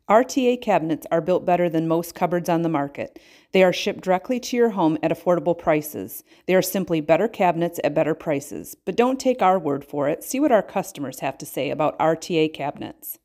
RTA cabinets are built better than most cupboards on the market. They are shipped directly to your home at affordable prices. They are simply better cabinets at better prices. But don't take our word for it. See what our customers have to say about RTA cabinets.